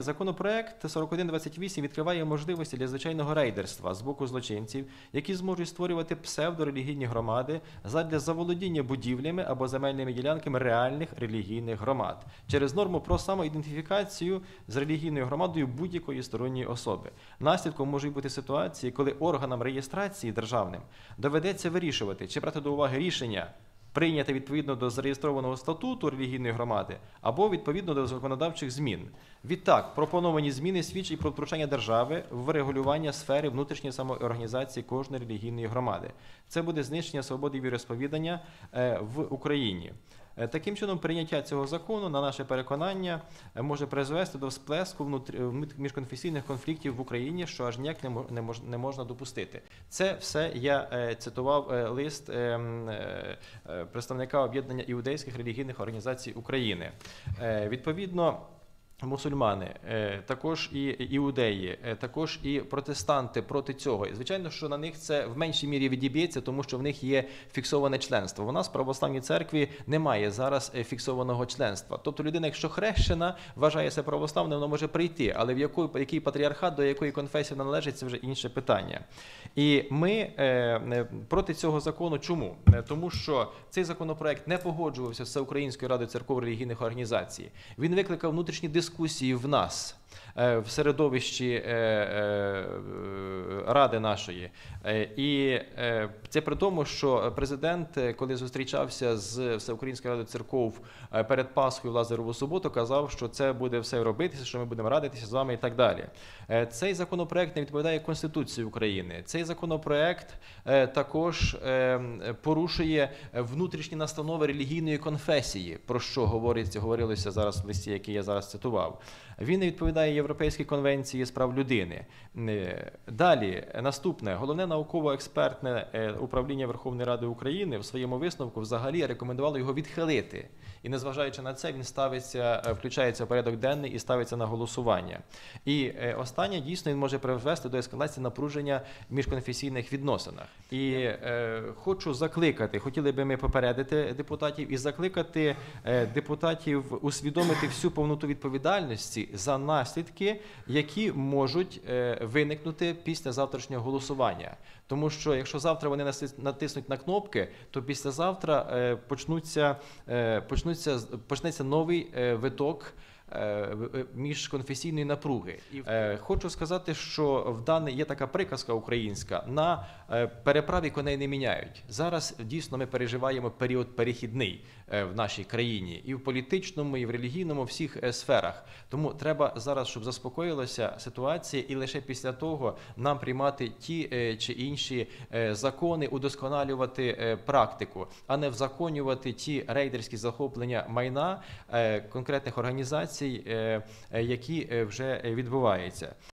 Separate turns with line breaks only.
Законопроект 4128 відкриває можливості для звичайного рейдерства з боку злочинців, які зможуть створювати псевдорелігійні громади задля заволодіння будівлями або земельними ділянками реальних релігійних громад через норму про самоідентифікацію з релігійною громадою будь-якої сторонньої особи. Наслідком можуть бути ситуації, коли органам реєстрації державним доведеться вирішувати, чи брати до уваги рішення, прийняти відповідно до зареєстрованого статуту релігійної громади або відповідно до законодавчих змін. Відтак, пропоновані зміни свідчать про втручання держави в регулювання сфери внутрішньої самоорганізації кожної релігійної громади. Це буде знищення свободи віросповідання в Україні. Таким чином, прийняття цього закону, на наше переконання, може призвести до всплеску міжконфесійних конфліктів в Україні, що аж ніяк не можна допустити. Це все я цитував лист представника об'єднання іудейських релігійних організацій України. Відповідно, мусульмани, також і іудеї, також і протестанти проти цього. І, звичайно, що на них це в меншій мірі відіб'ється, тому що в них є фіксоване членство. У нас в православній церкві немає зараз фіксованого членства. Тобто людина, якщо хрещена, вважає себе православним, вона може прийти, але який патріархат, до якої конфесії вона належить, це вже інше питання. І ми проти цього закону. Чому? Тому що цей законопроект не погоджувався з Всеукраїнською радою церков релігійних організацій. Він викликав внутрішні дискусії в нас, в середовищі Ради нашої. І це при тому, що президент, коли зустрічався з Всеукраїнською радою церков перед Пасхою в Лазареву суботу, казав, що це буде все робитися, що ми будемо радитися з вами і так далі. Цей законопроект не відповідає Конституції України. Цей законопроект також порушує внутрішні настанови релігійної конфесії, про що говорилося зараз в листі, який я зараз цитував. Він не відповідає Європейській конвенції з прав людини. Далі, наступне. Головне науково-експертне управління Верховної Ради України в своєму висновку взагалі рекомендувало його відхилити. І незважаючи на це, він включається в порядок денний і ставиться на голосування. І останнє, дійсно, він може привести до ескалації напруження в міжконфесійних відносинах. І хочу закликати, хотіли би ми попередити депутатів і закликати депутатів усвідомити всю повноту відповідальності за наслідки, які можуть виникнути після завтрашнього голосування. Тому що якщо завтра вони натиснуть на кнопки, то післязавтра почнеться новий виток міжконфесійної напруги. Хочу сказати, що є така приказка українська: на переправі коней не міняють. Зараз дійсно ми переживаємо період перехідний в нашій країні і в політичному, і в релігійному, всіх сферах. Тому треба зараз, щоб заспокоїлася ситуація, і лише після того нам приймати ті чи інші закони, удосконалювати практику, а не взаконювати ті рейдерські захоплення майна конкретних організацій, які вже відбуваються.